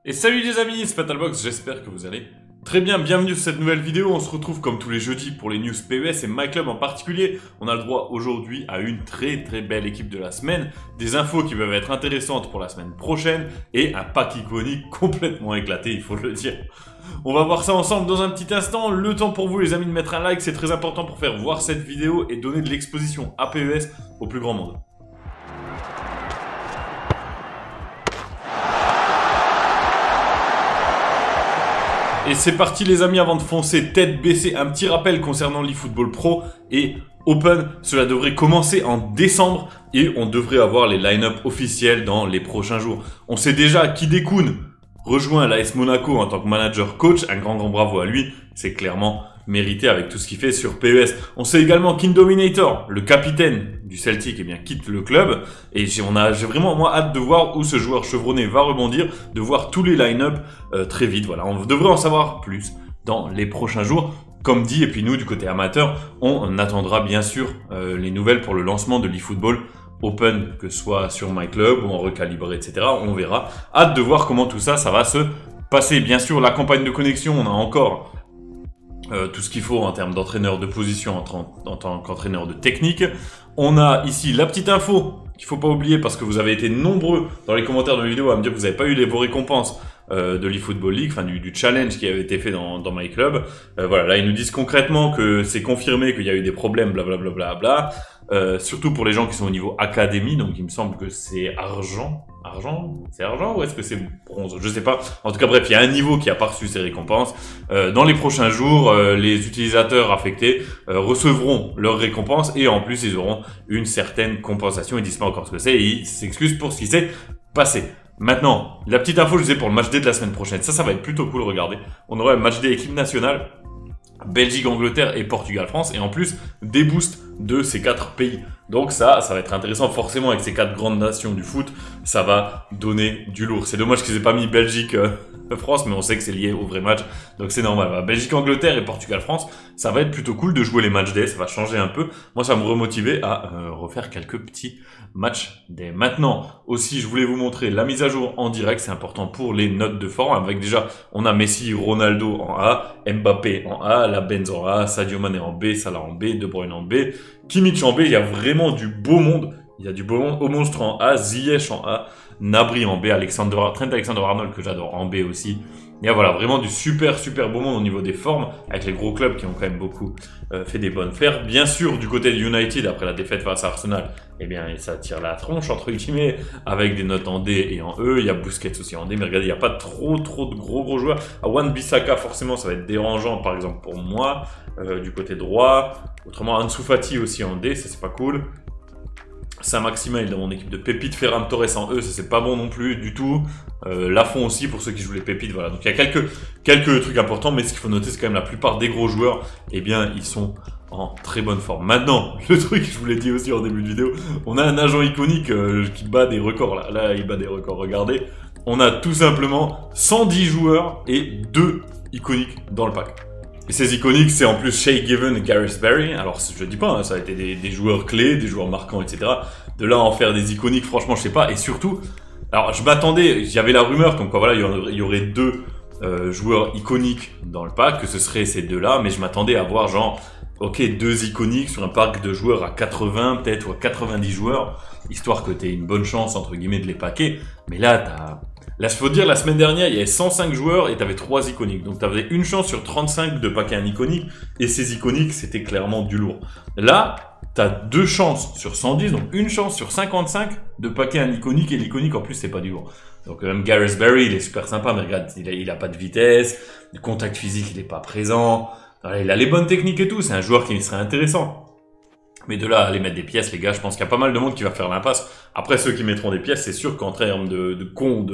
Et salut les amis, c'est Fatalbox, j'espère que vous allez très bien. Bienvenue sur cette nouvelle vidéo. On se retrouve comme tous les jeudis pour les news PES et MyClub en particulier. On a le droit aujourd'hui à une très belle équipe de la semaine, des infos qui peuvent être intéressantes pour la semaine prochaine et un pack iconique complètement éclaté, il faut le dire. On va voir ça ensemble dans un petit instant. Le temps pour vous les amis de mettre un like, c'est très important pour faire voir cette vidéo et donner de l'exposition à PES au plus grand monde. Et c'est parti les amis, avant de foncer tête baissée, un petit rappel concernant l'eFootball Pro et Open. Cela devrait commencer en décembre et on devrait avoir les line-up officiels dans les prochains jours. On sait déjà qu'Hidé Kun rejoint l'AS Monaco en tant que manager coach. Un grand bravo à lui, c'est clairement mérité avec tout ce qu'il fait sur PES. On sait également qu'Indominator, le capitaine du Celtic, eh bien, quitte le club. Et j'ai vraiment moi hâte de voir où ce joueur chevronné va rebondir, de voir tous les line-up très vite. Voilà, on devrait en savoir plus dans les prochains jours. Comme dit, et puis nous, du côté amateur, on attendra bien sûr les nouvelles pour le lancement de l'eFootball Open, que ce soit sur MyClub ou en recalibré, etc. On verra. Hâte de voir comment tout ça va se passer. Bien sûr, la campagne de connexion, on a encore tout ce qu'il faut en termes d'entraîneur de position en tant qu'entraîneur de technique. On a ici la petite info qu'il faut pas oublier parce que vous avez été nombreux dans les commentaires de mes vidéos à me dire que vous n'avez pas eu vos récompenses de l'eFootball League, enfin du challenge qui avait été fait dans MyClub. Voilà, là ils nous disent concrètement que c'est confirmé qu'il y a eu des problèmes, blablabla. Surtout pour les gens qui sont au niveau académie, donc il me semble que c'est argent. C'est argent ou est-ce que c'est bronze? Je sais pas. En tout cas, bref, il y a un niveau qui a pas reçu ses récompenses. Dans les prochains jours, les utilisateurs affectés recevront leurs récompenses et en plus, ils auront une certaine compensation. Ils disent pas encore ce que c'est et ils s'excusent pour ce qui s'est passé. Maintenant, la petite info, je disais pour le match D de la semaine prochaine. Ça va être plutôt cool, regardez. On aura un match D équipe nationale. Belgique, Angleterre et Portugal, France, et en plus des boosts de ces 4 pays. Donc ça va être intéressant forcément avec ces 4 grandes nations du foot, ça va donner du lourd. C'est dommage qu'ils aient pas mis Belgique, France, mais on sait que c'est lié au vrai match, donc c'est normal. Voilà. Belgique, Angleterre et Portugal, France, ça va être plutôt cool de jouer les matchs day, ça va changer un peu. Moi, ça va me remotiver à refaire quelques petits matchs day. Maintenant, aussi, je voulais vous montrer la mise à jour en direct, c'est important pour les notes de forme. Avec déjà, on a Messi, Ronaldo en A, Mbappé en A, la Benz en A, Sadio Mané en B, Salah en B, De Bruyne en B, Kimmich en B, il y a vraiment du beau monde. Il y a du beau monde. Au monstre en A, Ziyech en A, Gnabry en B, Trent Alexander-Arnold que j'adore en B aussi. Il y a voilà, vraiment du super beau monde au niveau des formes, avec les gros clubs qui ont quand même beaucoup fait des bonnes fers. Bien sûr, du côté de United, après la défaite face à Arsenal, eh bien, ça tire la tronche, entre guillemets, avec des notes en D et en E. Il y a Busquets aussi en D, mais regardez, il n'y a pas trop de gros joueurs. À Wan-Bissaka, forcément, ça va être dérangeant, par exemple, pour moi, du côté droit. Autrement, Ansu Fati aussi en D, ça c'est pas cool. Saint-Maximin, il est dans mon équipe de pépites. Ferran Torres en E, ça c'est pas bon non plus du tout. Lafont aussi pour ceux qui jouent les pépites. Voilà, donc il y a quelques trucs importants, mais ce qu'il faut noter, c'est quand même la plupart des gros joueurs, eh bien, ils sont en très bonne forme. Maintenant, le truc, je vous l'ai dit aussi en début de vidéo, on a un agent iconique qui bat des records. Là, il bat des records. Regardez, on a tout simplement 110 joueurs et 2 iconiques dans le pack. Et ces iconiques, c'est en plus Shay Given et Gareth Barry. Alors, je dis pas, hein, ça a été des joueurs clés, des joueurs marquants, etc. De là à en faire des iconiques, franchement, je sais pas. Et surtout, alors je m'attendais, il y avait la rumeur comme quoi voilà, il y aurait 2 joueurs iconiques dans le pack, que ce seraient ces 2-là, mais je m'attendais à voir genre, ok, 2 iconiques sur un pack de joueurs à 80 peut-être ou à 90 joueurs, histoire que tu aies une bonne chance, entre guillemets, de les packer. Mais là, il faut dire, la semaine dernière, il y avait 105 joueurs et tu avais 3 iconiques. Donc tu avais une chance sur 35 de packer un iconique. Et ces iconiques, c'était clairement du lourd. Là, tu as 2 chances sur 110, donc une chance sur 55 de packer un iconique. Et l'iconique, en plus, c'est pas du lourd. Donc même Gareth Barry, il est super sympa, mais regarde, il a pas de vitesse. Le contact physique, il est pas présent. Il a les bonnes techniques et tout. C'est un joueur qui serait intéressant. Mais de là à aller mettre des pièces, les gars, je pense qu'il y a pas mal de monde qui va faire l'impasse. Après, ceux qui mettront des pièces, c'est sûr qu'en termes de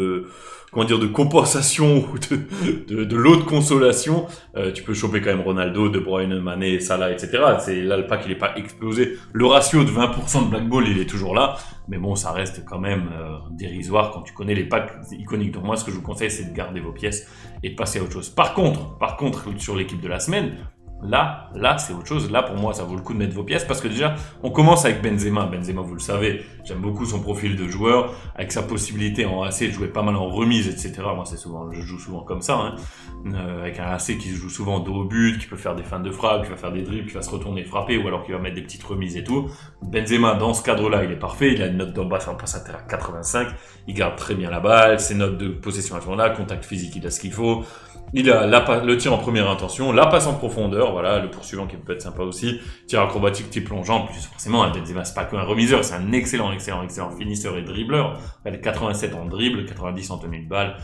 compensation ou de lot de consolation, tu peux choper quand même Ronaldo, De Bruyne, Mané, Salah, etc. C'est là le pack, il est pas explosé. Le ratio de 20% de Black Ball, il est toujours là. Mais bon, ça reste quand même dérisoire quand tu connais les packs iconiques. Donc moi, ce que je vous conseille, c'est de garder vos pièces et de passer à autre chose. Par contre, sur l'équipe de la semaine, Là, c'est autre chose. Là, pour moi, ça vaut le coup de mettre vos pièces parce que déjà, on commence avec Benzema. Benzema, vous le savez, j'aime beaucoup son profil de joueur, avec sa possibilité en AC de jouer pas mal en remise, etc. Moi, je joue souvent comme ça, hein. Avec un AC qui se joue souvent dos au but, qui peut faire des feintes de frappe, qui va faire des dribbles, qui va se retourner frapper, ou alors qui va mettre des petites remises et tout. Benzema, dans ce cadre-là, il est parfait. Il a une note de base en passe à terre à 85. Il garde très bien la balle. Ses notes de possession à ce moment-là, contact physique, il a ce qu'il faut. Il a le tir en première intention, la passe en profondeur, voilà, le poursuivant qui peut être sympa aussi, tir acrobatique, tir plongeant, plus forcément, Benzema, c'est pas qu'un remiseur, c'est un excellent finisseur et dribbleur. Il a 87 en dribble, 90 en tenue de balle.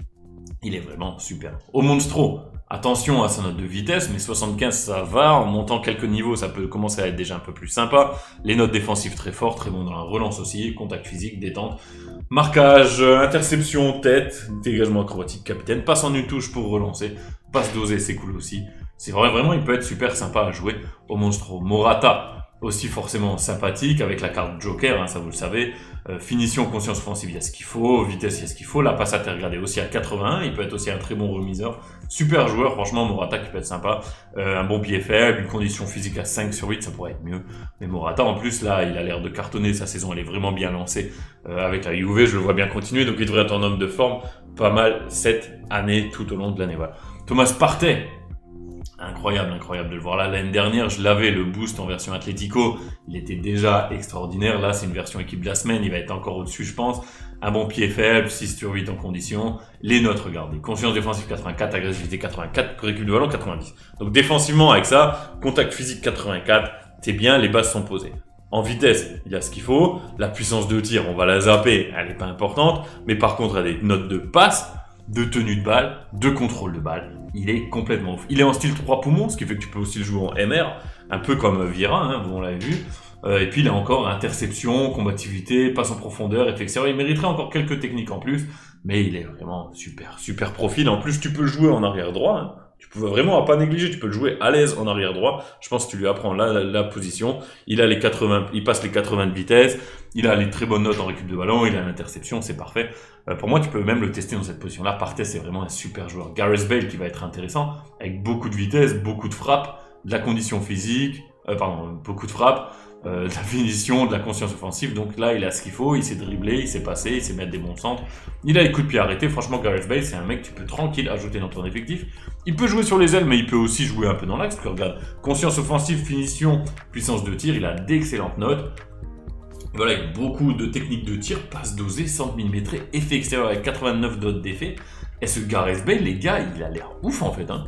Il est vraiment super. Au Monstro, attention à sa note de vitesse, mais 75 ça va, en montant quelques niveaux ça peut commencer à être déjà un peu plus sympa. Les notes défensives très fortes, très bon dans la relance aussi, contact physique, détente, marquage, interception, tête, dégagement acrobatique, capitaine, passe en une touche pour relancer, passe dosée, c'est cool aussi. C'est vraiment, il peut être super sympa à jouer au Monstro. Morata, aussi forcément sympathique avec la carte Joker, hein, ça vous le savez. Finition, conscience offensive, il y a ce qu'il faut. Vitesse, il y a ce qu'il faut. La passe à terre, regardez, aussi à 81. Il peut être aussi un très bon remiseur. Super joueur, franchement, Morata qui peut être sympa. Un bon pied faible, une condition physique à 5 sur 8, ça pourrait être mieux. Mais Morata, en plus, là, il a l'air de cartonner. Sa saison, elle est vraiment bien lancée. Avec la Juve, je le vois bien continuer. Donc, il devrait être en homme de forme pas mal cette année, tout au long de l'année. Voilà. Thomas Partey. Incroyable de le voir là. L'année dernière, je l'avais, le boost en version Atlético. Il était déjà extraordinaire. Là, c'est une version équipe de la semaine. Il va être encore au-dessus, je pense. Un bon pied faible, 6 sur 8 en condition. Les notes, regardez. Conscience défensive 84, agressivité 84, récup de ballon 90. Donc défensivement, avec ça, contact physique 84, c'est bien, les bases sont posées. En vitesse, il y a ce qu'il faut. La puissance de tir, on va la zapper, elle n'est pas importante. Mais par contre, il y a des notes de passe, de tenue de balle, de contrôle de balle. Il est complètement ouf. Il est en style 3 poumons, ce qui fait que tu peux aussi le jouer en MR, un peu comme Vieira, hein, on l'avait vu. Et puis il a encore interception, combativité, passe en profondeur, effet extérieur. Il mériterait encore quelques techniques en plus, mais il est vraiment super profil. En plus, tu peux le jouer en arrière droit. Hein. Tu peux vraiment pas négliger, tu peux le jouer à l'aise en arrière droit. Je pense que tu lui apprends la position. Il a les 80, il passe les 80 de vitesse. Il a les très bonnes notes en récup de ballon. Il a l'interception, c'est parfait. Pour moi, tu peux même le tester dans cette position-là. Partey, c'est vraiment un super joueur. Gareth Bale qui va être intéressant, avec beaucoup de vitesse, beaucoup de frappe, de la condition physique, beaucoup de frappe, de la finition, de la conscience offensive. Donc là, il a ce qu'il faut. Il sait dribbler, il sait passer, il sait mettre des bons centres. Il a les coups de pied arrêtés. Franchement, Gareth Bale, c'est un mec que tu peux tranquille ajouter dans ton effectif. Il peut jouer sur les ailes, mais il peut aussi jouer un peu dans l'axe. Parce que regarde, conscience offensive, finition, puissance de tir, il a d'excellentes notes. Voilà, avec beaucoup de techniques de tir, passe dosée, centre millimétré, effet extérieur avec 89 dots d'effet. Et ce Gareth Bale, les gars, il a l'air ouf en fait. Hein.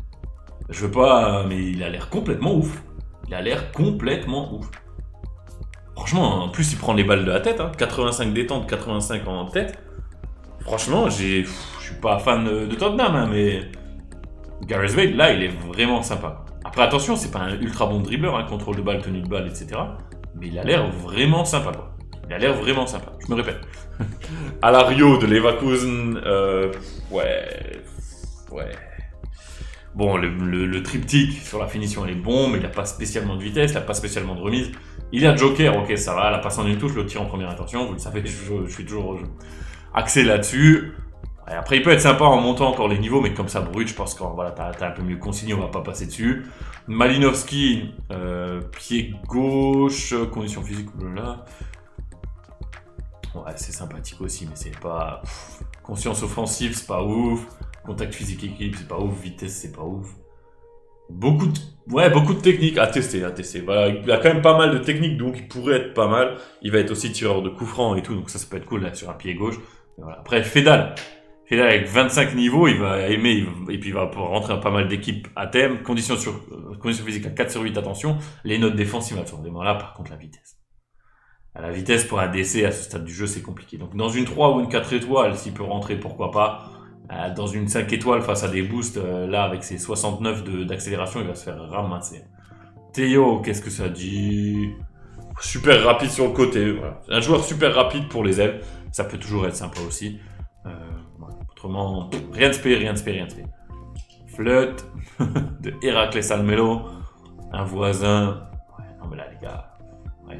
Je veux pas, mais il a l'air complètement ouf. Il a l'air complètement ouf. Franchement, en plus, il prend les balles de la tête. Hein. 85 détente, 85 en tête. Franchement, je suis pas fan de Tottenham, hein, mais Gareth Bale, là, il est vraiment sympa. Après, attention, c'est pas un ultra bon dribbleur, hein, contrôle de balle, tenue de balle, etc. Mais il a l'air vraiment sympa, quoi. Il a l'air vraiment sympa, je me répète. Alario de Leverkusen, ouais. Bon, le triptyque sur la finition, il est bon, mais il n'a pas spécialement de vitesse, il n'a pas spécialement de remise. Il a Joker, ok, ça va, la passe en une touche, le tir en première intention, vous le savez, je suis toujours axé là-dessus. Ouais, après, il peut être sympa en montant encore les niveaux, mais comme ça, brut, je pense que voilà, t'as un peu mieux consigné, on va pas passer dessus. Malinowski, pied gauche, condition physique, là. Ouais, c'est sympathique aussi, mais c'est pas... Conscience offensive, c'est pas ouf. Contact physique équipe, c'est pas ouf. Vitesse, c'est pas ouf. Beaucoup de techniques à tester. Voilà, il a quand même pas mal de techniques, donc il pourrait être pas mal. Il va être aussi tireur de coups francs et tout, donc ça peut être cool là, sur un pied gauche. Voilà. Après, Fedal avec 25 niveaux, il va aimer, et puis il va pouvoir rentrer dans pas mal d'équipes à thème. Condition physique à 4 sur 8, attention. Les notes défensives à ce moment-là, par contre, la vitesse. La vitesse pour un DC à ce stade du jeu, c'est compliqué. Donc dans une 3 ou une 4 étoiles, s'il peut rentrer, pourquoi pas. Dans une 5 étoiles face à des boosts, là, avec ses 69 d'accélération, il va se faire ramasser. Théo, qu'est-ce que ça dit? Super rapide sur le côté, voilà. Un joueur super rapide pour les ailes, ça peut toujours être sympa aussi. Autrement, rien de spé. Flut de Héraclès Almelo, un voisin. Ouais, non mais là les gars, ouais.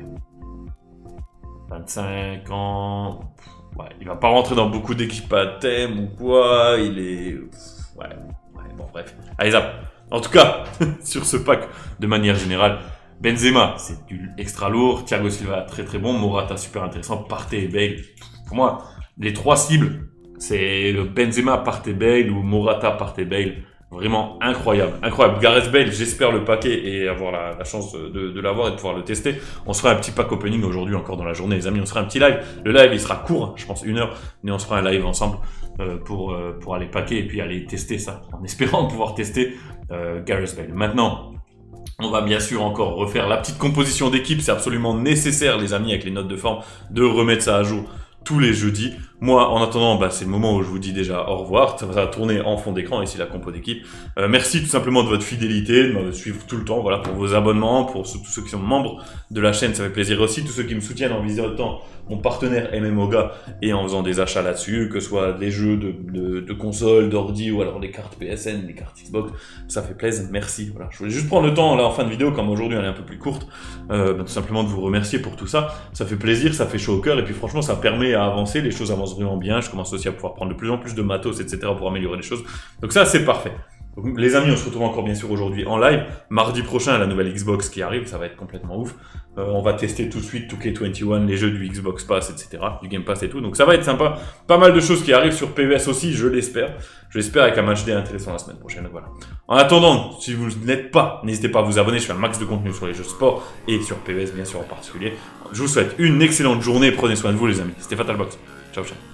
25 ans. Ouais, il va pas rentrer dans beaucoup d'équipes à thème ou quoi. Il est... Ouais, bon bref. Allez, zap. En tout cas, sur ce pack, de manière générale, Benzema, c'est du extra lourd. Thiago Silva, très très bon. Morata, super intéressant. Partey et Bale. Pour moi, les 3 cibles, c'est Benzema, Partey, Bale ou Morata, Partey, Bale. Vraiment incroyable, incroyable. Gareth Bale, j'espère le paquet et avoir la chance de l'avoir et de pouvoir le tester. On se fera un petit pack opening aujourd'hui encore dans la journée, les amis. On se fera un petit live. Le live, il sera court, je pense 1 heure, mais on se fera un live ensemble pour aller paquer et puis aller tester ça, en espérant pouvoir tester Gareth Bale. Maintenant, on va bien sûr encore refaire la petite composition d'équipe. C'est absolument nécessaire, les amis, avec les notes de forme, de remettre ça à jour tous les jeudis. Moi, en attendant, c'est le moment où je vous dis déjà au revoir. Ça va tourner en fond d'écran, ici la compo d'équipe. Merci tout simplement de votre fidélité, de me suivre tout le temps, voilà, pour vos abonnements, pour tous ceux qui sont membres de la chaîne, ça fait plaisir aussi. Tous ceux qui me soutiennent en visitant mon partenaire MMOGA et en faisant des achats là-dessus, que ce soit des jeux de consoles, d'ordi ou alors des cartes PSN, des cartes Xbox, ça fait plaisir. Merci. Voilà. Je voulais juste prendre le temps, là, en fin de vidéo, comme aujourd'hui elle est un peu plus courte, tout simplement de vous remercier pour tout ça. Ça fait plaisir, ça fait chaud au cœur et puis franchement, ça permet à avancer. Les choses avancent vraiment bien. Je commence aussi à pouvoir prendre de plus en plus de matos, etc. pour améliorer les choses. Donc ça, c'est parfait. Donc, les amis, on se retrouve encore bien sûr aujourd'hui en live. Mardi prochain, la nouvelle Xbox qui arrive, ça va être complètement ouf. On va tester tout de suite 2K21, les jeux du Xbox Pass, etc. Du Game Pass et tout. Donc ça va être sympa. Pas mal de choses qui arrivent sur PES aussi, je l'espère. Je l'espère avec un match day intéressant la semaine prochaine. Voilà. En attendant, si vous n'êtes pas, n'hésitez pas à vous abonner. Je fais un max de contenu sur les jeux sport et sur PES bien sûr en particulier. Je vous souhaite une excellente journée. Prenez soin de vous les amis. C'était Fatalbox. Ciao, ciao.